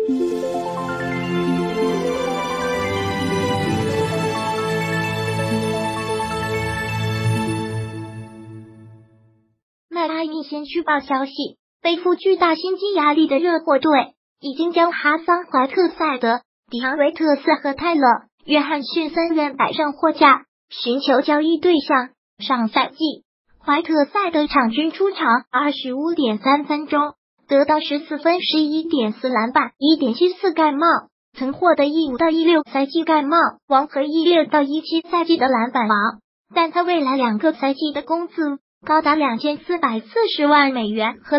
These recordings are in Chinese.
迈阿密先驱报消息，背负巨大薪金压力的热火队已经将哈桑·怀特塞德、迪昂·维特斯和泰勒·约翰逊3人摆上货架，寻求交易对象。上赛季，怀特塞德场均出场 25.3 分钟，得到14分、11.4篮板、1.74盖帽，曾获得15到16赛季盖帽王和16到17赛季的篮板王。但他未来2个赛季的工资高达$2440万和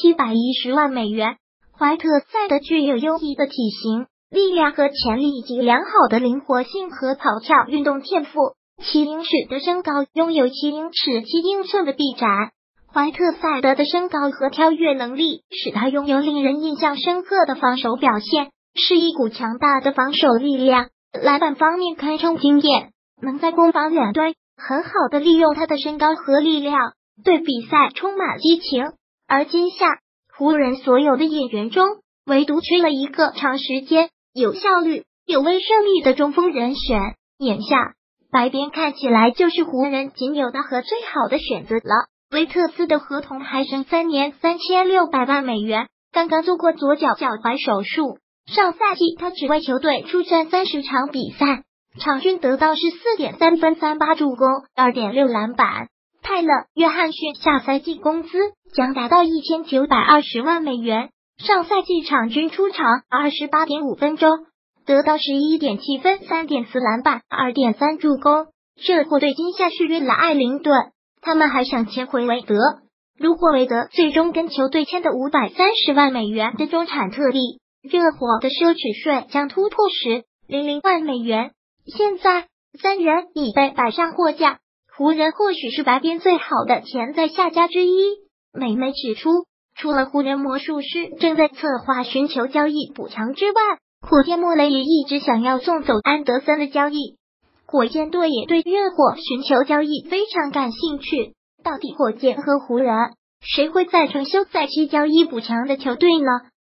$2710万。怀特塞德具有优异的体型、力量和潜力，以及良好的灵活性和跑跳运动天赋。7英尺的身高，拥有7英尺7英寸的臂展。怀特塞德的身高和跳跃能力使他拥有令人印象深刻的防守表现，是一股强大的防守力量。篮板方面堪称惊艳，能在攻防两端很好的利用他的身高和力量，对比赛充满激情。而今夏湖人所有的演员中，唯独缺了一个长时间、有效率、有威慑力的中锋人选。眼下白边看起来就是湖人仅有的和最好的选择了。维特斯的合同还剩3年$3600万，刚刚做过左脚脚踝手术。上赛季他只为球队出战30场比赛，场均得到14.3分、38助攻、2.6篮板。泰勒·约翰逊下赛季工资将达到$1920万，上赛季场均出场 28.5 分钟，得到11.7分、3.4篮板、2.3助攻。热火队今夏续约了艾灵顿，他们还想签回韦德。如果韦德最终跟球队签的$530万的中产特例，热火的奢侈税将突破$10万。现在3人已被摆上货架，湖人或许是白边最好的潜在下家之一。美媒指出，除了湖人魔术师正在策划寻求交易补强之外，火箭莫雷也一直想要送走安德森的交易。火箭队也对热火寻求交易非常感兴趣。到底火箭和湖人谁会在成休赛期交易补强的球队呢？